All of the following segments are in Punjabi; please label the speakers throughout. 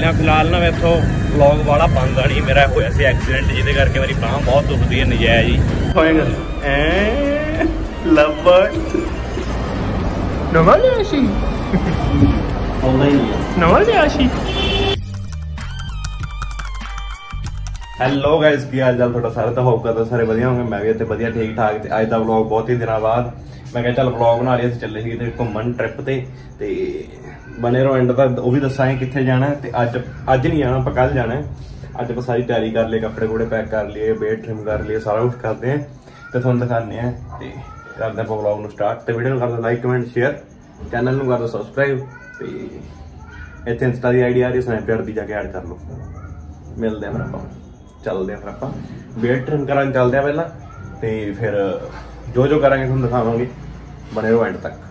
Speaker 1: ਚੱਲਿਆ। ਫਿਲਹਾਲ ਨਾ ਮੈਥੋਂ ਵਲੌਗ ਵਾਲਾ ਬਣਦਾ ਨਹੀਂ, ਮੇਰਾ ਹੋਇਆ ਸੀ ਐਕਸੀਡੈਂਟ ਜਿਹਦੇ ਕਰਕੇ ਮੇਰੀ ਬਾਂਹ ਬਹੁਤ ਦੁਖਦੀ ਹੈ ਨਜਾਇਜ਼ ਹੀ। ਹੋਏਗਾ ਲੱਭੜ ਨਵਾਂ ਲਿਆ ਸੀ ਆਉਂਦਾ ਹੀ ਨਹੀਂ ਨਵਾਂ ਲਿਆ ਸੀ। ਹੈਲੋ ਗਾਇਸ, ਕੀ ਹਾਲ ਚਾਲ ਤੁਹਾਡਾ? ਸਾਰੇ ਤਾਂ ਹੋਊਗਾ ਤਾਂ ਸਾਰੇ ਵਧੀਆ ਹੋਣਗੇ, ਮੈਂ ਵੀ ਇੱਥੇ ਵਧੀਆ ਠੀਕ ਠਾਕ। ਤੇ ਅੱਜ ਦਾ ਵਲੌਗ ਬਹੁਤ ਹੀ ਦਿਨਾਂ ਬਾਅਦ ਮੈਂ ਕਿਹਾ ਚੱਲ ਵਲੌਗ ਬਣਾ ਲਿਆ। ਅਸੀਂ ਚੱਲੇ ਸੀ ਕਿਤੇ ਘੁੰਮਣ ਟ੍ਰਿਪ ਤੇ ਬਣੇ ਰਹੋ ਐਂਡ ਤੱਕ, ਉਹ ਵੀ ਦੱਸਾਂਗੇ ਕਿੱਥੇ ਜਾਣਾ। ਤੇ ਅੱਜ ਨਹੀਂ ਜਾਣਾ, ਆਪਾਂ ਕੱਲ ਜਾਣਾ। ਅੱਜ ਆਪਾਂ ਸਾਰੀ ਤਿਆਰੀ ਕਰ ਲਈ, ਕੱਪੜੇ ਕੁਪੜੇ ਪੈਕ ਕਰ ਲਈਏ, ਵੇਟ ਟ੍ਰਿਮ ਕਰ ਲਈਏ, ਸਾਰਾ ਕੁਛ ਕਰਦੇ ਹਾਂ ਤੇ ਤੁਹਾਨੂੰ ਦਿਖਾਉਂਦੇ ਹਾਂ। ਤੇ ਕਰਦੇ ਆਪਾਂ ਵਲੌਗ ਨੂੰ ਸਟਾਰਟ। ਤੇ ਵੀਡੀਓ ਨੂੰ ਕਰ ਦਿਓ ਲਾਈਕ ਕਮੈਂਟ ਸ਼ੇਅਰ, ਚੈਨਲ ਨੂੰ ਕਰ ਦਿਓ ਸਬਸਕ੍ਰਾਈਬ। ਤੇ ਇੱਥੇ ਇੰਸਟਾ ਦੀ ਆਈਡੀ ਆ ਰਹੀ, ਸਨੈਪਚੈਟ ਦੀ ਜਾ ਕੇ ਐਡ ਕਰ ਲਓ। ਮਿਲਦੇ ਹਾਂ ਫਿਰ ਆਪਾਂ, ਚੱਲਦੇ ਹਾਂ ਫਿਰ ਆਪਾਂ ਵੇਟ ਟ੍ਰਿਮ ਕਰਨ ਚੱਲਦੇ ਹਾਂ ਪਹਿਲਾਂ। ਤੇ ਫਿਰ ਜੋ ਕਰਾਂਗੇ ਤੁਹਾਨੂੰ ਦਿਖਾਵਾਂਗੇ, ਬਣੇ ਰਹੋ ਐਂਡ ਤੱਕ।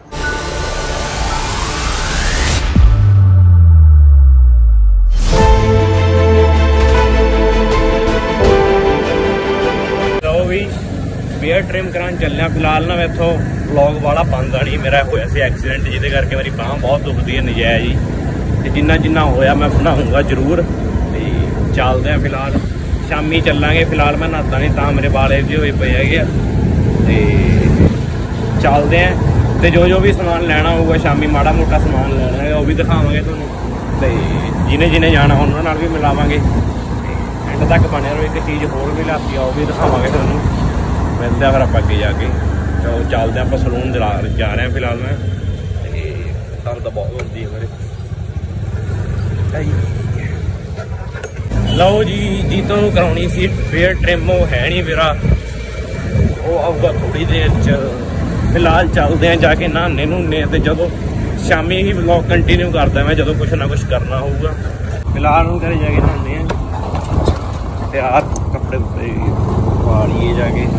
Speaker 1: ਬੀਅਰ ਟ੍ਰਿਮ ਕਰਾਉਣ ਚੱਲਿਆ। ਫਿਲਹਾਲ ਨਾ ਮੈਥੋਂ ਵਲੌਗ ਵਾਲਾ ਬਣਦਾ ਨਹੀਂ, ਮੇਰਾ ਹੋਇਆ ਸੀ ਐਕਸੀਡੈਂਟ ਜਿਹਦੇ ਕਰਕੇ ਮੇਰੀ ਬਾਂਹ ਬਹੁਤ ਦੁਖਦੀ ਹੈ ਨਜਾਇਜ਼ ਹੀ। ਤੇ ਜਿੰਨਾ ਹੋਇਆ ਮੈਂ ਬਣਾਉਂਗਾ ਜ਼ਰੂਰ। ਤੇ ਚੱਲਦੇ ਹਾਂ, ਫਿਲਹਾਲ ਸ਼ਾਮੀ ਚੱਲਾਂਗੇ। ਫਿਲਹਾਲ ਮੈਂ ਨਹਾਤਾ ਨਹੀਂ ਤਾਂ ਮੇਰੇ ਵਾਲ ਇਹੋ ਜਿਹੇ ਹੋਏ ਪਏ ਹੈਗੇ ਆ। ਤੇ ਚੱਲਦੇ ਹਾਂ ਤੇ ਜੋ ਵੀ ਸਮਾਨ ਲੈਣਾ ਹੋਊਗਾ ਸ਼ਾਮੀ, ਮਾੜਾ ਮੋਟਾ ਸਮਾਨ ਲੈਣਾ ਹੈ ਉਹ ਵੀ ਦਿਖਾਵਾਂਗੇ ਤੁਹਾਨੂੰ। ਤੇ ਜਿਹਨੇ ਜਾਣਾ ਉਹਨਾਂ ਨਾਲ ਵੀ ਮਿਲਾਵਾਂਗੇ। ਐਂਡ ਤੱਕ ਬਣਿਆ ਰਹੋ। ਇੱਕ ਚੀਜ਼ ਹੋਰ ਵੀ ਲਿਆਤੀ ਆ, ਉਹ ਵੀ ਦਿਖਾਵਾਂਗੇ ਤੁਹਾਨੂੰ। ਮਿਲਦੇ ਆ ਫਿਰ ਆਪਾਂ ਅੱਗੇ ਜਾ ਕੇ। ਚਲੋ ਚੱਲਦੇ ਆਪਾਂ ਸਲੂਨ ਜਾ ਰਹੇ ਹਾਂ ਫਿਲਹਾਲ ਮੈਂ। ਤੇ ਦਰਦ ਬਹੁਤ ਹੁੰਦੀ ਹੈ ਮੇਰੇ। ਲਓ ਜੀ, ਜੀਤੋਂ ਨੂੰ ਕਰਾਉਣੀ ਸੀ ਫੇਅਰ ਟ੍ਰਿਮ, ਉਹ ਹੈ ਨਹੀਂ ਮੇਰਾ, ਉਹ ਆਊਗਾ ਥੋੜੀ ਦੇਰ ਚ। ਫਿਲਹਾਲ ਚੱਲਦੇ ਆ ਜਾ ਕੇ ਨਹਾਨੇ ਨੂਨੇ। ਤੇ ਜਦੋਂ ਸ਼ਾਮੀ ਹੀ ਵਲੌਗ ਕੰਟੀਨਿਊ ਕਰਦਾ ਮੈਂ, ਜਦੋਂ ਕੁਛ ਨਾ ਕੁਛ ਕਰਨਾ ਹੋਊਗਾ। ਫਿਲਹਾਲ ਨੂੰ ਘਰੇ ਜਾ ਕੇ ਨਹਾਨੇ ਆ, ਤਿਆਰ ਕੱਪੜੇ ਕੁਪੜੇ ਪਾ ਲਈਏ ਜਾ ਕੇ।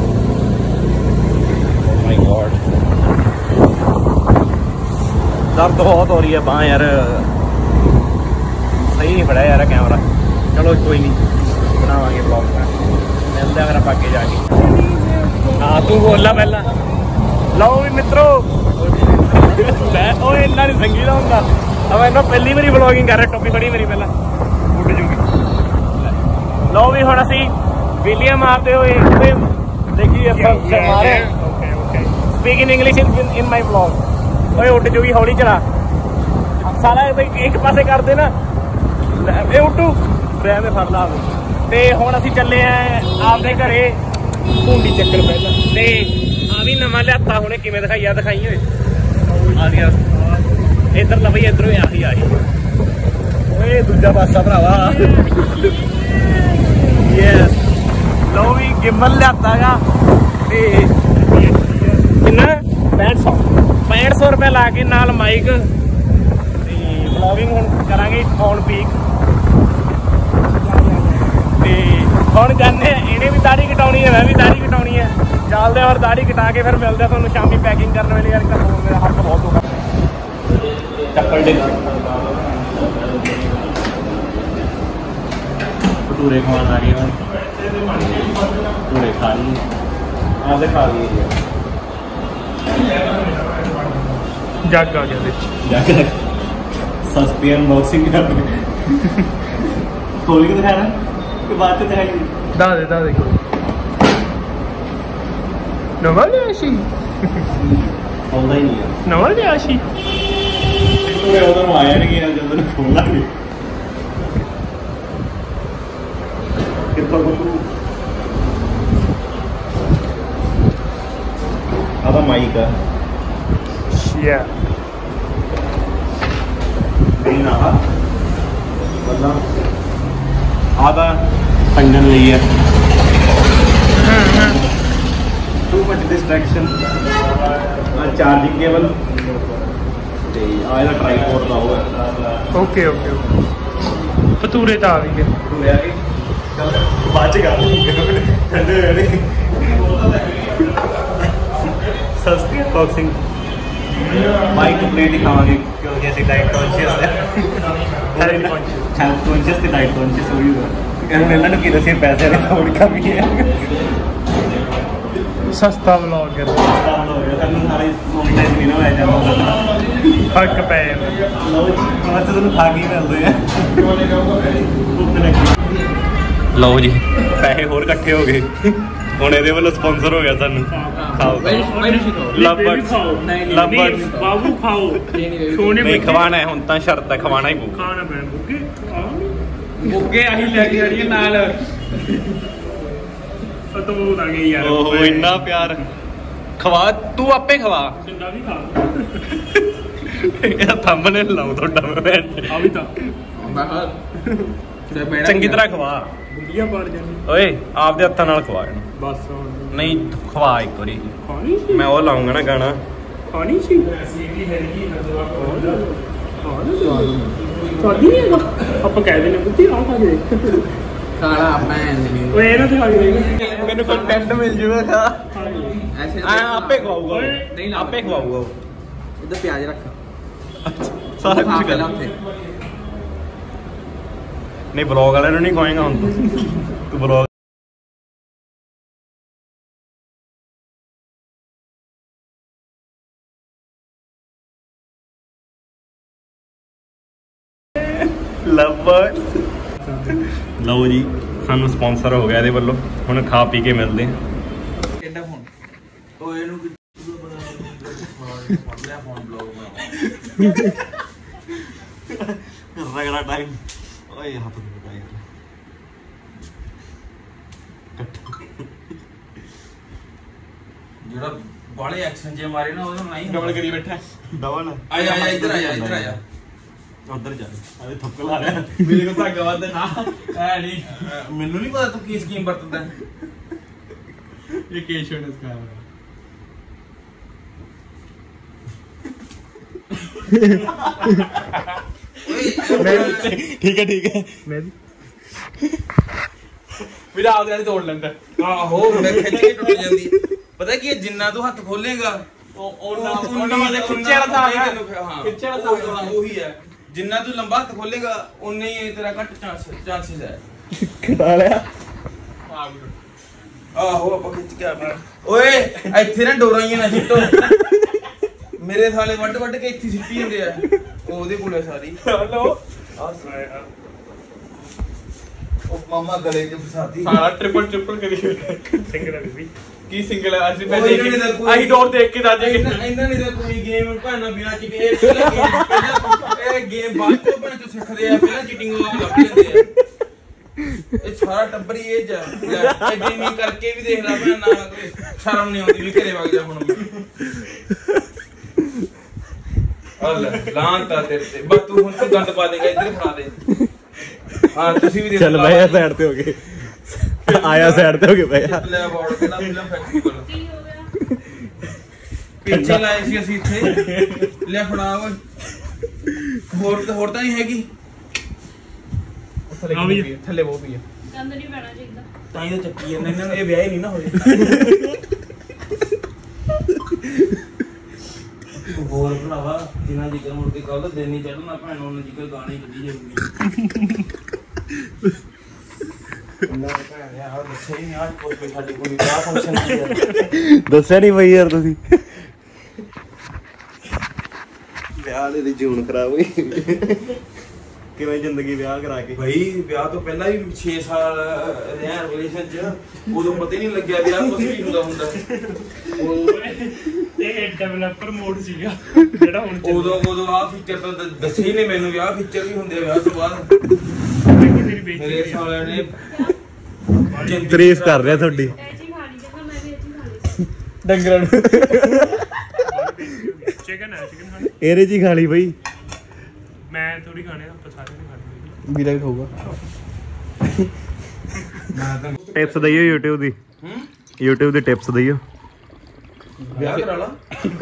Speaker 1: ਮਾਈ ਗॉड, ਦਰਦ ਬਹੁਤ ਹੋ ਰਹੀ ਹੈ ਬਾਂਹ ਯਾਰ, ਸਹੀ ਨਹੀਂ ਫੜਿਆ ਯਾਰ ਕੈਮਰਾ। ਚਲੋ ਕੋਈ ਨਹੀਂ, ਬਣਾਵਾਂਗੇ ਵਲੌਗ। ਮਿਲਦੇ ਆ ਫਿਰ ਆਪਾਂ ਅੱਗੇ ਜਾ ਕੇ। ਹਾਂ ਤੂੰ ਬੋਲਾ ਪਹਿਲਾਂ। ਲਓ ਵੀ ਮਿੱਤਰੋ, ਉਹ ਇੰਨਾ ਨਹੀਂ ਸੰਗੀ ਦਾ ਹੁੰਦਾ। ਮੈਂ ਇਹਨਾਂ ਪਹਿਲੀ ਵਾਰੀ ਵਲੌਗਿੰਗ ਕਰ ਰਿਹਾ। ਟੋਪੀ ਫੜੀ ਮੇਰੀ ਪਹਿਲਾਂ ਉੱਡ ਜੂਗੀ। ਲਓ ਵੀ ਹੁਣ ਅਸੀਂ ਵੀਲੀਆਂ ਮਾਰਦੇ ਹੋਏ ਦੇਖੀ ਮਾਰੇ। Speak in English in my vlog. ਓਏ ਉੱਡ ਜੂਗੀ, ਹੌਲੀ ਚਲਾ ਸਾਲਾ। ਬਈ ਇੱਕ ਪਾਸੇ ਕਰਦੇ ਨਾ, ਇਹ ਉੱਡੂ ਰਹਿ ਫੜ ਲਾ। ਤੇ ਹੁਣ ਅਸੀਂ ਚੱਲੇ ਆ ਆਪਦੇ ਘਰੇ ਭੁੰਡੀ ਚੱਕਰ ਪਹਿਲਾਂ। ਤੇ ਆ ਵੀ ਨਵਾਂ ਲਿਆਤਾ ਹੁਣੇ, ਕਿਵੇਂ ਦਿਖਾਈ ਹੋਏ ਆ। ਇੱਧਰ ਲਾ ਬਈ, ਇੱਧਰੋਂ ਆਹੀ ਓਏ ਦੂਜਾ ਪਾਸਾ ਭਰਾਵਾ। ਯੈਸ, ਲਓ ਵੀ ਗਿੰਬਲ ਲਿਆਤਾ ਗਾ। ਤੇ ਕਿੰਨਾ 6500 ਰੁਪਏ ਲਾ ਕੇ ਨਾਲ ਮਾਈਕ। ਤੇ ਵਲੌਗਿੰਗ ਹੁਣ ਕਰਾਂਗੇ ਔਨ ਪੀਕ। ਤੇ ਹੁਣ ਜਾਂਦੇ ਆ, ਇਹਨੇ ਵੀ ਦਾੜੀ ਕਟਾਉਣੀ ਹੈ, ਮੈਂ ਵੀ ਦਾੜੀ ਕਟਾਉਣੀ ਹੈ। ਚੱਲਦੇ ਆ ਔਰ ਦਾੜੀ ਕਟਾ ਕੇ ਫਿਰ ਮਿਲਦੇ ਤੁਹਾਨੂੰ ਸ਼ਾਮੀ ਪੈਕਿੰਗ ਕਰਨ ਵੇਲੇ। ਯਾਰ ਮੇਰਾ ਹੱਥ ਬਹੁਤ ਹੋਗਾ। ਚੱਪਲ ਡੇ ਭਟੂਰੇ ਖਾਣ ਆ ਗਏ। ਭਟੂਰੇ ਖਾ ਲਈ, ਆਪਦੇ ਖਾ ਲਈ। ਜੱਗ ਆ ਗਿਆ ਵਿੱਚ, ਸਸਤੀ ਅਨਬਾਕਸਿੰਗ ਕਰ ਖੋਲ ਕੇ ਦਿਖਾਣਾ ਕਿ ਬਾਅਦ ਚ ਦਿਖਾਈ। ਦੱਸ ਦੇ ਕੋਈ ਨਵਾਂ ਲਿਆ ਸੀ ਆਉਂਦਾ ਹੀ ਨਹੀਂ ਯਾਰ। ਨਵਾਂ ਲਿਆ ਸੀ ਉਦੋਂ ਨੂੰ ਆਇਆ ਨਹੀਂ ਜਦੋਂ ਨੂੰ ਖੋਲਾਂਗੇ। ਕਿੱਥੋਂ ਕੁਛ ਆਦਾ ਮਾਈਕ ਆ ਸ਼ਿਆ ਨਹੀਂ ਨਾ ਬਦਲਾ ਆਦਾ ਪੰਜਨ ਲਈ ਹੈ। Too much distraction. Charging cable ਤੇ ਆ ਇਹਦਾ ਟ੍ਰਾਈਪੋਡ ਦਾ ਹੋਇਆ। ਓਕੇ ਭਟੂਰੇ ਤਾਂ ਆ ਵੀ ਗਏ। ਭਟੂਰੇ ਆ ਗਏ, ਚੱਲ ਬਾਅਦ ਚ ਕਰ ਠੰਡੇ ਹੋਏ ਨੇ। ਸਸਤੀ ਅਨਬਾਕਸਿੰਗ। ਮਾਈਕ ਤੋਂ ਪਲੇਟ ਹੀ ਖਾਵਾਂਗੇ ਕਿਉਂਕਿ ਅਸੀਂ ਡਾਈਟ ਕੌਨਸ਼ੀਅਸ ਹੈ। ਹੈਲਥ ਕੌਨਸ਼ੀਅਸ ਤੇ ਡਾਈਟ ਕੌਨਸ਼ੀਅਸ ਹੋ ਗਈ। ਕਹਿੰਦੇ ਇਹਨਾਂ ਨੂੰ ਕੀ ਦੱਸਿਆ, ਪੈਸੇ ਦੀ ਥੋੜੀ ਕਮੀ ਹੈ। ਸਸਤਾ ਵਲੌਗ ਕਰ ਤੁਹਾਨੂੰ ਸਾਰੇ ਮੋਨੀਟਾਈਜ਼ ਨਹੀਂ ਹੋਇਆ ਜਾਂਦਾ।
Speaker 2: ਫਰਕ ਪੈ ਜਾਂਦਾ ਲਓ ਜੀ ਅੱਜ ਤੁਹਾਨੂੰ ਖਾ ਕੇ ਮਿਲਦੇ ਆ
Speaker 1: ਲਓ ਜੀ ਪੈਸੇ ਹੋਰ ਇਕੱਠੇ ਹੋ ਗਏ ਹੁਣ ਇਹਦੇ ਵੱਲੋਂ ਸਪਾਂਸਰ ਹੋ ਗਿਆ ਸਾਨੂੰ ਖਾਓ
Speaker 2: ਬਾਬੂ ਖਾਓ
Speaker 1: ਨਹੀਂ ਖਵਾਣਾ ਹੈ ਹੁਣ ਤਾਂ ਸ਼ਰਤ ਹੈ ਖਵਾਣਾ ਹੀ ਪਊ
Speaker 2: ਖਾਣਾ ਪੈਣਾ ਬੁੱਗੇ ਆਹੀ ਲੈ ਕੇ ਜਾਣੀ ਨਾਲ ਤੂੰ ਆ ਗਈ ਯਾਰ
Speaker 1: ਓਹ ਇੰਨਾ ਪਿਆਰ ਖਵਾ ਤੂੰ ਆਪੇ ਖਵਾ
Speaker 2: ਚੰਗਾ ਵੀ ਖਾ
Speaker 1: ਇਹ ਥੰਬਨੇਲ ਲਾਉ ਤੁਹਾਡਾ ਮੈਂ
Speaker 2: ਆ ਵੀ ਤਾਂ
Speaker 1: ਚੰਗੀ ਤਰ੍ਹਾਂ ਖਵਾ
Speaker 2: ਗੁੰਡੀਆਂ ਪਾੜ ਜਾਂਦੀ
Speaker 1: ਓਏ ਆਪਦੇ ਹੱਥਾਂ ਨਾਲ ਖਵਾ ਇਹਨੂੰ
Speaker 2: ਬਸ
Speaker 1: ਨਹੀਂ ਖਵਾ ਇੱਕ ਵਾਰੀ
Speaker 2: ਖਾਣੀ ਸੀ
Speaker 1: ਮੈਂ ਉਹ ਲਾਉਂਗਾ ਨਾ ਗਾਣਾ
Speaker 2: ਖਾਣੀ ਸੀ ਖਾਣੀ ਨਹੀਂ ਆਪਾਂ ਕਹਿ ਦਿੰਦੇ ਬੁੱਧੀ ਆ ਖਾ ਕੇ
Speaker 3: ਖਾਣਾ ਭੈਣ ਦੀ
Speaker 2: ਓਏ ਇਹਨਾਂ ਤੇ ਖਾ ਕੇ
Speaker 1: ਮੈਨੂੰ ਕੰਟੈਂਟ ਮਿਲ ਜੂਗਾ ਖਾ
Speaker 3: ਐਸੇ
Speaker 1: ਆਪੇ ਖਵਾਊਗਾ
Speaker 2: ਨਹੀਂ
Speaker 1: ਆਪੇ ਖਵਾਊਗਾ
Speaker 3: ਇੱਧਰ ਪਿਆਜ਼ ਰੱਖ
Speaker 1: ਸਾਰਾ ਕੁਝ ਕਰ
Speaker 3: ਉੱਥੇ
Speaker 1: ਨਹੀਂ ਬਲੌਗ ਵਾਲਿਆਂ ਨੂੰ ਨਹੀਂ ਖਵਾਏਗਾ ਹੁਣ ਤੂੰ ਬਲੌਗ ਲਵਰ ਲਓ ਜੀ ਸਾਨੂੰ ਸਪਾਂਸਰ ਹੋ ਗਿਆ ਇਹਦੇ ਵੱਲੋਂ ਹੁਣ ਖਾ ਪੀ ਕੇ ਮਿਲਦੇ ਹਾਂ
Speaker 3: ਕਿੰਨਾ ਫੋਨ ਓਏ ਇਹਨੂੰ ਫੋਨ ਬਲੌਗ
Speaker 1: ਰਗੜਾ ਟਾਈਮ ਓਏ ਹੱਥ ਦੁਖਦਾ ਯਾਰ
Speaker 3: ਜਿਹੜਾ ਬਾਲੇ ਐਕਸ਼ਨ ਜੇ ਮਾਰੇ ਨਾ ਉਹਨੂੰ ਨਹੀਂ
Speaker 1: ਡਬਲ ਕਰੀ ਬੈਠਾ ਡਬਲ
Speaker 3: ਆ ਇੱਧਰ ਆ
Speaker 1: ਉਧਰ ਜਾ ਅਰੇ ਥੱਕ ਲਾ ਰਿਹਾ
Speaker 3: ਮੇਰੇ ਕੋਲ ਧਾਗਾ ਵੱਧ ਨਾ ਐ ਨਹੀਂ ਮੈਨੂੰ ਨਹੀਂ ਪਤਾ ਤੂੰ ਕੀ ਸਕੀਮ ਵਰਤਦਾ
Speaker 1: ਇਹ ਕੇਸ਼ਵ ਇਸ ਕਾ ਠੀਕ ਹੈ
Speaker 2: ਮੈਂ
Speaker 3: ਮੇਰਾ ਆਪਦੇ ਵਾਲੀ ਤੋੜ ਲੈਂਦਾ ਆਹੋ ਮੈਂ ਖਿੱਚ ਕੇ ਟੁੱਟ ਜਾਂਦੀ ਪਤਾ ਕੀ ਜਿੰਨਾ ਤੂੰ ਹੱਥ ਖੋਲੇਗਾ ਉਹਨਾਂ ਵਾਲੇ ਖਿੱਚਿਆ ਤਾਂ ਖਿੱਚਿਆ ਤਾਂ ਉਹੀ ਹੈ ਜਿੰਨਾ ਤੂੰ ਲੰਬਾ ਹੱਥ ਖੋਲੇਗਾ ਉਨੇ ਹੀ ਤੇਰਾ ਘੱਟ ਚਾਂਸਸ ਹੈ
Speaker 1: ਘਟਾ ਲਿਆ
Speaker 3: ਆਹੋ ਆਪਾਂ ਖਿੱਚ ਕੇ ਆਪਣਾ ਓਏ ਇੱਥੇ ਨਾ ਡੋਰਾਂ ਹੀ ਨਾ ਸਿੱਟੋ ਮੇਰੇ ਸਾਲੇ ਵੱਡ ਕੇ ਇੱਥੇ ਸਿੱਟੀ ਜਾਂਦੇ ਆ ਉਹਦੇ ਕੋਲੇ ਸਾਰੀ
Speaker 2: ਹਲੋ
Speaker 3: ਉਹ ਮਾਮਾ ਗਲੇ 'ਚ ਫਸਾਦੀ
Speaker 2: ਸਾਰਾ ਟ੍ਰਿਪਲ ਕਰੀ ਸਿੰਗਲ ਹੈ ਬੀਬੀ ਕੀ ਸਿੰਗਲ ਹੈ ਅਸੀਂ
Speaker 3: ਉਹ ਇਹਨਾਂ ਨੇ ਤਾਂ ਕੋਈ-
Speaker 2: ਆਹੀ ਡੋਰ ਦੇਖ ਕੇ ਦੱਸ ਦੇਗੇ
Speaker 3: ਇਹਨਾਂ ਨੇ ਤਾਂ ਕੋਈ ਗੇਮ ਭਾਣਾ ਬਿਨਾ ਚੀਟਿੰਗ ਇਹ ਗੇਮ ਬਾਅਦ ਤੋਂ ਭਾਂ ਤੋਂ ਸਿੱਖਦੇ ਆ ਪਹਿਲਾਂ ਚੀਟਿੰਗ ਲੱਗ ਜਾਂਦੇ ਆ ਇਹ ਸਾਰਾ ਟੱਬਰ ਹੀ ਇਹ ਜਾ ਐਡੀ ਨਹੀਂ ਕਰਕੇ ਵੀ ਦੇਖ ਲੈ ਭੈਣ ਨਾ ਕੋਈ ਸ਼ਰਮ ਨਹੀਂ ਆਉਂਦੀ ਵੀ ਘਰੇ ਵਗ ਜਾ ਹੁਣ ਅੱਲਾ ਲਾਂਤਾ ਤੇਰੇ ਤੇ ਬਸ ਤੂੰ ਹੁਣ ਤੂੰ ਗੰਦ ਪਾ ਦੇਗਾ ਇੱਧਰ ਫੜਾ ਦੇ ਹਾਂ ਤੁਸੀਂ ਵੀ ਦੇਖ
Speaker 1: ਚੱਲ ਬਈ ਸਾਈਡ ਤੇ ਹੋ ਗਏ ਆਇਆ ਸਾਈਡ ਤੇ ਹੋ ਗਏ ਬਈ
Speaker 3: ਲੈ ਬੋਰਡ ਕਿਹੜਾ ਫਿਲਮ ਫੈਸਟੀਵਲ ਪਿੱਛੇ ਲਾਏ ਸੀ ਅਸੀਂ ਇੱਥੇ ਲੈ ਫੜਾ ਓਏ ਹੋਰ ਤਾਂ ਨਹੀਂ ਹੈਗੀ
Speaker 2: ਥੱਲੇ ਬਹੁਤ ਪਈ
Speaker 4: ਗੰਦ ਨਹੀਂ ਪੈਣਾ ਚਾਹੀਦਾ
Speaker 3: ਤਾਂ ਹੀ ਤਾਂ ਚੱਕੀ ਜਾਂਦੇ ਇਹਨਾਂ ਨੂੰ ਇਹ ਵਿਆਹ ਹੀ ਨਹੀਂ ਨਾ ਹੋਏ ਹੋਰ ਭਰਾਵਾ ਜਿੰਨਾ ਜਿਕਰ ਮੁੜ ਕੇ ਕੱਲ ਦਿਨ ਨਹੀਂ ਚੜਨਾ ਭੈਣ ਉਹਨਾਂ ਜਿਕਰ ਗਾਣੇ ਕੱਢੀ ਜਾਊਗੀ ਨਾ ਭੈਣ ਯਾਰ ਦੱਸਿਆ ਹੀ ਨਹੀਂ ਅੱਜ ਕੋਈ ਸਾਡੀ ਕੋਈ ਵਿਆਹ ਫੰਕਸ਼ਨ ਨਹੀਂ ਹੈ
Speaker 1: ਦੱਸਿਆ ਨਹੀਂ ਬਈ ਯਾਰ ਤੁਸੀਂ ਵਿਆਹ ਦੀ ਜੂਨ ਖਰਾਬ ਹੋਈ ਕਿਵੇਂ ਜ਼ਿੰਦਗੀ ਵਿਆਹ ਕਰਾ ਕੇ
Speaker 3: ਭਾਈ ਵਿਆਹ ਤੋਂ ਪਹਿਲਾਂ ਵੀ 6 ਸਾਲ ਰਿਹਾ ਰਿਲੇਸ਼ਨ ਚ ਉਦੋਂ ਪਤਾ ਹੀ ਨਹੀਂ ਲੱਗਿਆ ਵਿਆਹ ਕੁਝ ਵੀ ਹੁੰਦਾ
Speaker 2: ਇਹ ਡਿਵੈਲਪਰ ਮੋਡ ਸੀਗਾ ਜਿਹੜਾ ਹੁਣ
Speaker 3: ਉਦੋਂ ਆ ਫੀਚਰ ਤਾਂ ਦੱਸੇ ਹੀ ਨੇ ਮੈਨੂੰ ਵਿਆਹ ਫੀਚਰ ਵੀ ਹੁੰਦੇ ਆ ਵਿਆਹ ਤੋਂ ਬਾਅਦ ਮੇਰੇ ਸਾਲਿਆਂ ਨੇ
Speaker 1: ਤਾਰੀਫ ਕਰ ਰਿਹਾ ਤੁਹਾਡੀ
Speaker 4: ਇਹ ਚੀਜ਼ ਖਾਣੀ ਕਹਿੰਦਾ ਮੈਂ ਵੀ ਇਹ ਚੀਜ਼ ਖਾਣੀ
Speaker 1: ਡੰਗਰਾਂ ਨੂੰ
Speaker 2: ਚਿਕਨ ਖਾਣੀ
Speaker 1: ਇਹਦੇ ਜੀ ਖਾ ਲਈ ਬਈ
Speaker 2: ਮੈਂ ਥੋੜੀ ਖਾਣੇ ਆਪਾਂ ਸਾਰੇ ਨਹੀਂ ਖਾਣੇ
Speaker 1: ਵੀਰਾ ਵੀ ਖਾਊਗਾ ਟਿਪਸ ਦਈਓ YouTube ਦੀ YouTube ਦੀ ਟਿਪਸ ਦਈਓ
Speaker 3: ਵਿਆਹ ਕਰਾ ਲਾ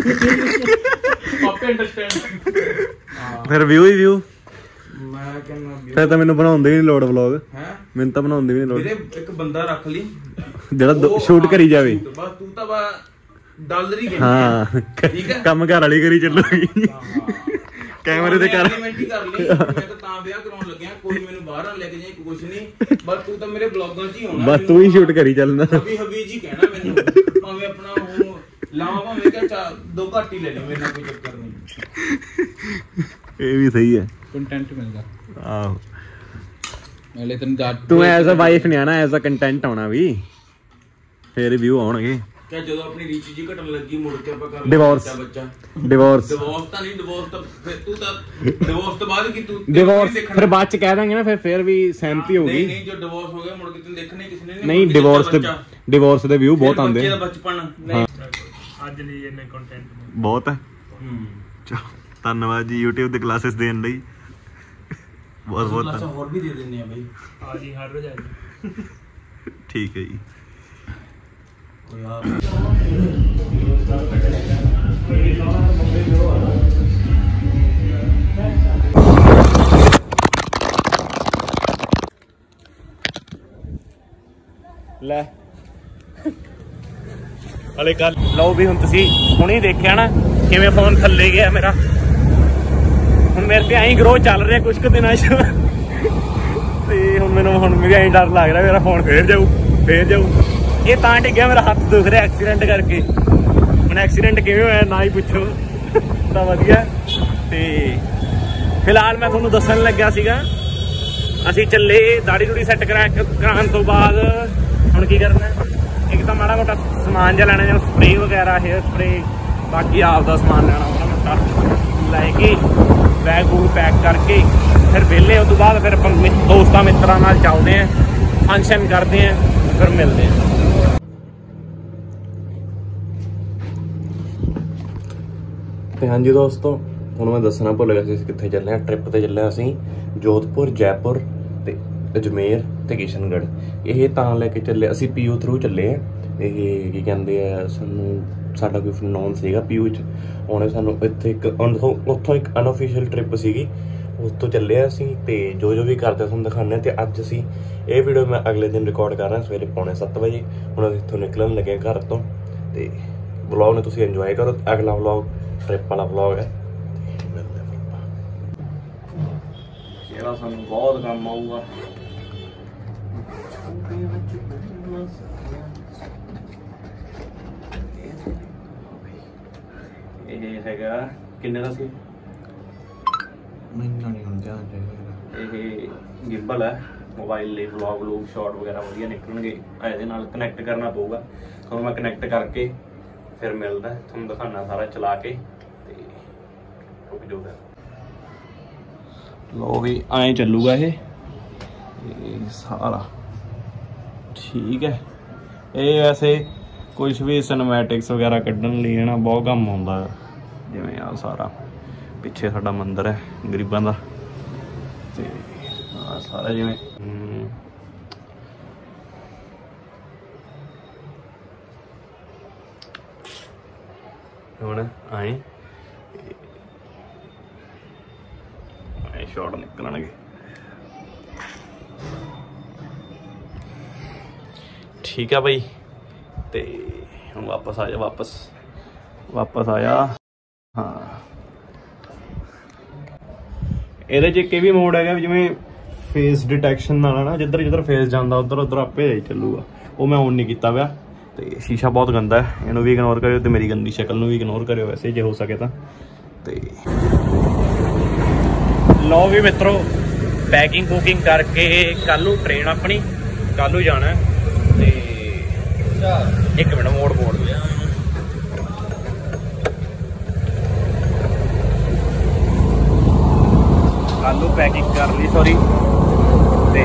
Speaker 2: ਆਪੇ ਅੰਡਰਸਟੈਂਡ
Speaker 1: ਫਿਰ ਵਿਊ ਹੀ ਵਿਊ
Speaker 3: ਮੈਂ ਕਹਿੰਦਾ
Speaker 1: ਫਿਰ ਤਾਂ ਮੈਨੂੰ ਬਣਾਉਂਦੇ ਵੀ ਨਹੀਂ ਲੋੜ ਵਲੌਗ
Speaker 3: ਹੈ
Speaker 1: ਮੈਨੂੰ ਤਾਂ ਬਣਾਉਂਦੇ ਵੀ ਨਹੀਂ ਲੋੜ
Speaker 3: ਵੀਰੇ ਇੱਕ ਬੰਦਾ ਰੱਖ ਲਈ
Speaker 1: ਜਿਹੜਾ ਸ਼ੂਟ ਕਰੀ ਜਾਵੇ
Speaker 3: ਬਸ ਤੂੰ ਤਾਂ ਬਾ ਡਾਲਰ ਹੀ ਕਹਿੰਦੀ
Speaker 1: ਹਾਂ
Speaker 3: ਠੀਕ ਹੈ
Speaker 1: ਕੰਮ ਘਰ ਵਾਲੀ ਕਰੀ ਚੱਲੂਗੀ ਕੈਮਰੇ ਤੇ ਕਰ
Speaker 3: ਐਲੀਮੈਂਟ ਹੀ ਕਰ ਲਈ ਮੈਂ ਤਾਂ ਵਿਆਹ ਕਰਾਉਣ ਲੱਗਿਆ ਕੋਈ ਮੈਨੂੰ ਬਾਹਰ ਨਾ ਲੈ ਕੇ ਜਾਏ ਕੁਝ ਨਹੀਂ ਬਸ ਤੂੰ ਤਾਂ ਮੇਰੇ ਬਲੌਗਾਂ 'ਚ ਹੀ ਹੋਣਾ
Speaker 1: ਬਸ ਤੂੰ ਹੀ ਸ਼ੂਟ ਕਰੀ ਚੱਲਣਾ
Speaker 3: ਹਬੀ ਜੀ ਕਹਿਣਾ ਮੈਨੂੰ ਭਾਵੇਂ ਆਪਣਾ ਉਹ ਲਾਵਾਂ ਭਾਵੇਂ ਕਿ 2 ਘੱਟ ਹੀ ਲੈ ਲੈ ਮੇਰੇ ਨਾਲ ਕੋਈ ਚੱਕਰ ਨਹੀਂ
Speaker 1: ਇਹ ਵੀ ਸਹੀ ਹੈ,
Speaker 2: ਕੰਟੈਂਟ ਮਿਲਦਾ।
Speaker 1: ਆਹੋ
Speaker 2: ਨਾਲੇ ਤੈਨੂੰ ਦੱਸ
Speaker 1: ਤੂੰ ਐਜ਼ ਅ ਵਾਈਫ ਨਹੀਂ ਆਣਾ, ਐਜ਼ ਅ ਕੰਟੈਂਟ ਆਉਣਾ ਵੀ, ਫੇਰ ਵਿਊ ਆਉਣਗੇ।
Speaker 3: ਕਿ ਜਦੋਂ ਆਪਣੀ ਰੀਚ ਜੀ ਘਟਣ ਲੱਗੀ ਮੁੜ ਕੇ ਆਪਾਂ ਕਰ
Speaker 1: ਡਿਵੋਰਸ
Speaker 3: ਬੱਚਾ
Speaker 1: ਡਿਵੋਰਸ
Speaker 3: ਤਾਂ ਨਹੀਂ, ਡਿਵੋਰਸ ਤਾਂ ਫਿਰ ਤੂੰ ਤਾਂ ਡਿਵੋਰਸ ਤੋਂ ਬਾਅਦ ਕੀ ਤੂੰ
Speaker 1: ਡਿਵੋਰਸ ਫਿਰ ਬਾਅਦ ਚ ਕਹਿ ਦਾਂਗੇ ਨਾ, ਫਿਰ ਵੀ ਸਹਿਮਤੀ ਹੋਊਗੀ।
Speaker 3: ਨਹੀਂ ਜੋ ਡਿਵੋਰਸ ਹੋ ਗਿਆ ਮੁੜ ਕੇ ਤੈਨੂੰ ਦੇਖਣੇ ਕਿਸੇ ਨੇ
Speaker 1: ਨਹੀਂ, ਡਿਵੋਰਸ ਦੇ ਵਿਊ ਬਹੁਤ ਆਉਂਦੇ
Speaker 3: ਬੱਚੇ ਦਾ ਬਚਪਨ
Speaker 2: ਨਹੀਂ ਅੱਜ ਲਈ ਇਹਨੇ ਕੰਟੈਂਟ
Speaker 1: ਬਹੁਤ ਹੈ। ਧੰਨਵਾਦ ਜੀ YouTube ਦੇ ਕਲਾਸਿਸ ਦੇਣ ਲਈ, ਬਹੁਤ ਬਹੁਤ
Speaker 3: ਹੋਰ ਵੀ ਦੇ ਦਿੰਨੇ ਆ ਬਈ।
Speaker 2: ਆ ਜੀ ਹਰ ਰੋਜ਼ ਆ ਜੀ।
Speaker 1: ਠੀਕ ਹੈ ਜੀ।
Speaker 3: ਯਾਰ
Speaker 1: ਲੈ ਹਲੇ ਕੱਲ ਲਓ ਵੀ ਹੁਣ ਤੁਸੀਂ ਹੁਣੇ ਦੇਖਿਆ ਨਾ ਕਿਵੇਂ ਫੋਨ ਥੱਲੇ ਗਿਆ ਮੇਰਾ। ਹੁਣ ਮੇਰੇ ਤੇ ਐਂ ਗਰੋ ਚੱਲ ਰਿਹਾ ਕੁਝ ਕੁ ਦਿਨਾਂ 'ਚ, ਤੇ ਹੁਣ ਮੈਨੂੰ ਐਂ ਡਰ ਲੱਗ ਰਿਹਾ ਮੇਰਾ ਫੋਨ ਫੇਰ ਜਾਊ। ਇਹ ਤਾਂ ਡਿੱਗਿਆ, ਮੇਰਾ ਹੱਥ ਦੁਖ ਰਿਹਾ ਐਕਸੀਡੈਂਟ ਕਰਕੇ। ਹੁਣ ਐਕਸੀਡੈਂਟ ਕਿਵੇਂ ਹੋਇਆ ਨਾ ਹੀ ਪੁੱਛੋ, ਤਾਂ ਵਧੀਆ। ਤੇ ਫਿਲਹਾਲ ਮੈਂ ਤੁਹਾਨੂੰ ਦੱਸਣ ਲੱਗਿਆ ਸੀਗਾ, ਅਸੀਂ ਚੱਲੇ ਦਾੜੀ ਦੂੜੀ ਸੈੱਟ ਕਰਾਉਣ ਤੋਂ ਬਾਅਦ ਹੁਣ ਕੀ ਕਰਨਾ, ਇੱਕ ਤਾਂ ਮਾੜਾ ਮੋਟਾ ਸਮਾਨ ਜਿਹਾ ਲੈਣਾ, ਜਿਵੇਂ ਸਪਰੇਅ ਵਗੈਰਾ, ਹੇਅਰ ਸਪਰੇਅ, ਬਾਕੀ ਆਪ ਦਾ ਸਮਾਨ ਲੈਣਾ ਮਾੜਾ ਮੋਟਾ ਲੈ ਕੇ, ਬੈਗ ਬੂਗ ਪੈਕ ਕਰਕੇ ਫਿਰ ਵਿਹਲੇ। ਉਸ ਤੋਂ ਬਾਅਦ ਫਿਰ ਆਪਾਂ ਦੋਸਤਾਂ ਮਿੱਤਰਾਂ ਨਾਲ ਚੱਲਦੇ ਹਾਂ, ਫੰਕਸ਼ਨ ਕਰਦੇ ਹਾਂ, ਫਿਰ ਮਿਲਦੇ ਹਾਂ। ਤੇ ਹਾਂਜੀ ਦੋਸਤੋ, ਹੁਣ ਮੈਂ ਦੱਸਣਾ ਭੁੱਲ ਗਿਆ ਸੀ ਅਸੀਂ ਕਿੱਥੇ ਚੱਲੇ ਹਾਂ। ਟ੍ਰਿਪ ਤੇ ਚੱਲੇ ਅਸੀਂ ਜੋਧਪੁਰ, ਜੈਪੁਰ ਤੇ ਅਜਮੇਰ ਤੇ ਕਿਸ਼ਨਗੜ੍ਹ। ਇਹ ਤਾਂ ਲੈ ਕੇ ਚੱਲੇ ਅਸੀਂ PU ਥਰੂ ਚੱਲੇ ਆ। ਇਹ ਕੀ ਕਹਿੰਦੇ ਆ, ਸਾਡਾ ਕੋਈ ਨੋਨ ਸੀਗਾ PU 'ਚ, ਉਹਨੇ ਸਾਨੂੰ ਇੱਥੇ ਇੱਕ ਉੱਥੋਂ ਇੱਕ ਅਨਅਫੀਸ਼ੀਅਲ ਟ੍ਰਿਪ ਸੀਗੀ, ਉਸ ਤੋਂ ਚੱਲੇ ਆ ਅਸੀਂ। ਤੇ ਜੋ ਵੀ ਕਰਦੇ ਤੁਹਾਨੂੰ ਦਿਖਾਉਂਦੇ ਹਾਂ। ਤੇ ਅੱਜ ਅਸੀਂ ਇਹ ਵੀਡੀਓ ਮੈਂ ਅਗਲੇ ਦਿਨ ਰਿਕਾਰਡ ਕਰ ਰਿਹਾ ਸਵੇਰੇ 7:45 ਵਜੇ। ਹੁਣ ਅਸੀਂ ਇੱਥੋਂ ਨਿਕਲਣ ਲੱਗੇ ਘਰ ਤੋਂ, ਤੇ ਵਲੌਗ ਨੂੰ ਤੁਸੀਂ ਇੰਜੋਏ ਕਰੋ। ਅਗਲਾ ਵਲੌਗ ਟ੍ਰਿਪ ਵਾਲਾ ਵਲੌਗ ਹੈ, ਜਿਹੜਾ ਸਾਨੂੰ ਬਹੁਤ ਕੰਮ ਆਊਗਾ। ਇਹ ਹੈਗਾ ਕਿੰਨੇ ਦਾ ਸੀ?
Speaker 2: ਮੈਨੂੰ ਨਹੀਂ ਹੁਣ ਧਿਆਨ ਚਾਹੀਦਾ।
Speaker 1: ਇਹ ਗਿੰਬਲ ਹੈ ਮੋਬਾਈਲ ਲਈ, ਵਲੌਗ ਲੂਗ ਸ਼ਾਰਟ ਵਗੈਰਾ ਵਧੀਆ ਨਿਕਲਣਗੇ। ਇਹਦੇ ਨਾਲ ਕਨੈਕਟ ਕਰਨਾ ਪਊਗਾ ਤੁਹਾਨੂੰ, ਮੈਂ ਕਨੈਕਟ ਕਰਕੇ ਫਿਰ ਮਿਲਦਾ ਤੁਹਾਨੂੰ, ਦਿਖਾਉਣਾ ਸਾਰਾ ਚਲਾ ਕੇ। ਤੇ ਰੁਕ ਜਾਊਗਾ, ਲੋ ਵੀ ਐਂ ਚੱਲੂਗਾ ਇਹ ਸਾਰਾ, ਠੀਕ ਹੈ। ਇਹ ਵੈਸੇ ਕੁਛ ਵੀ ਸਿਨੇਮੈਟਿਕਸ ਵਗੈਰਾ ਕੱਢਣ ਲਈ ਹੈ ਨਾ ਬਹੁਤ ਕੰਮ ਆਉਂਦਾ। ਜਿਵੇਂ ਆ ਸਾਰਾ ਪਿੱਛੇ ਸਾਡਾ ਮੰਦਿਰ ਹੈ ਗਰੀਬਾਂ ਦਾ, ਤੇ ਆ ਸਾਰਾ ਜਿਵੇਂ ਹੁਣ ਆਏ ਸ਼ਾਟ ਨਿਕਲਣਗੇ। ਠੀਕ ਆ ਬਈ, ਤੇ ਹੁਣ ਵਾਪਸ ਆ ਜਾ, ਵਾਪਸ ਆਇਆ। ਹਾਂ, ਇਹਦੇ 'ਚ ਇੱਕ ਇਹ ਵੀ ਮੋਡ ਹੈਗਾ ਜਿਵੇਂ ਫੇਸ ਡਿਟੈਕਸ਼ਨ ਨਾਲ ਨਾ, ਜਿੱਧਰ ਫੇਸ ਜਾਂਦਾ ਉਧਰ ਆਪੇ ਚੱਲੂਗਾ। ਉਹ ਮੈਂ ਔਨ ਨਹੀਂ ਕੀਤਾ ਪਿਆ। ਤੇ ਸ਼ੀਸ਼ਾ ਬਹੁਤ ਗੰਦਾ ਹੈ, ਇਹਨੂੰ ਵੀ ਇਗਨੋਰ ਕਰਿਓ, ਤੇ ਮੇਰੀ ਗੰਦੀ ਸ਼ਕਲ ਨੂੰ ਵੀ ਇਗਨੋਰ ਕਰਿਓ ਵੈਸੇ ਜੇ ਹੋ ਸਕੇ ਤਾਂ। ਤੇ ਲਓ ਵੀ ਮਿੱਤਰੋ, ਪੈਕਿੰਗ ਕੁਕਿੰਗ ਕਰਕੇ ਕੱਲ ਨੂੰ ਟ੍ਰੇਨ ਆਪਣੀ, ਕੱਲ ਨੂੰ ਜਾਣਾ। ਤੇ ਇੱਕ ਮਿੰਟ ਮੋੜ ਲਿਆ, ਕੱਲ ਨੂੰ ਪੈਕਿੰਗ ਕਰ ਲਈ ਸੌਰੀ। ਤੇ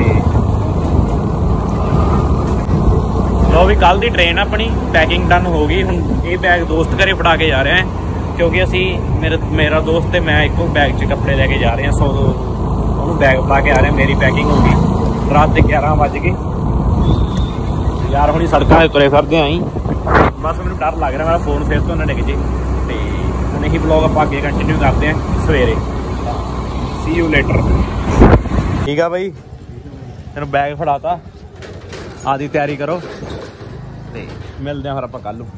Speaker 1: ਲਓ ਵੀ ਕੱਲ ਦੀ ਟ੍ਰੇਨ ਆਪਣੀ, ਪੈਕਿੰਗ ਡਨ ਹੋ ਗਈ। ਹੁਣ ਇਹ ਬੈਗ ਦੋਸਤ ਘਰੇ ਫੜਾ ਕੇ ਜਾ ਰਹੇ ਹਾਂ, ਕਿਉਂਕਿ ਅਸੀਂ ਮੇਰਾ ਦੋਸਤ ਤੇ ਮੈਂ ਇੱਕੋ ਬੈਗ 'ਚ ਕੱਪੜੇ ਲੈ ਕੇ ਜਾ ਰਹੇ ਹਾਂ। ਉਹਨੂੰ ਬੈਗ ਫੜਾ ਕੇ ਆ ਰਹੇ, ਮੇਰੀ ਪੈਕਿੰਗ ਹੋ ਗਈ। ਰਾਤ ਦੇ 11 ਵੱਜ ਗਏ ਯਾਰ, ਹੁਣੀ ਸੜਕਾਂ 'ਤੇ ਤੁਰੇ ਫਿਰਦੇ ਆਂ। ਬਸ ਮੈਨੂੰ ਡਰ ਲੱਗ ਰਿਹਾ ਮੇਰਾ ਫੋਨ ਫਿਰ ਤੋਂ ਨਾ ਡਿੱਗ ਜੇ। ਤੇ ਹੁਣ ਇਹੀ ਵਲੌਗ ਆਪਾਂ ਅੱਗੇ ਕੰਟੀਨਿਊ ਕਰਦੇ ਹਾਂ ਸਵੇਰੇ। See you later. ਠੀਕ ਆ ਬਾਈ, ਤੈਨੂੰ ਬੈਗ ਫੜਾਤਾ, ਆਦੀ ਤਿਆਰੀ ਕਰੋ ਤੇ ਮਿਲਦੇ ਹਾਂ ਫਿਰ ਆਪਾਂ ਕੱਲ ਨੂੰ।